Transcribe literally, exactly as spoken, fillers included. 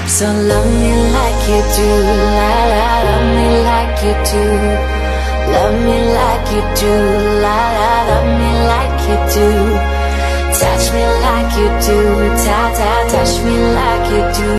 So love me like you do, la la, love me like you do. Love me like you do, la la, love me like you do. Touch me like you do, ta ta, touch me like you do.